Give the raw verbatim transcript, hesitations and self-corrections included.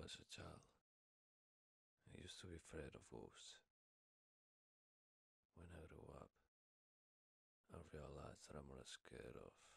was a child, I used to be afraid of ghosts. When I grew up, I realized that I'm less scared of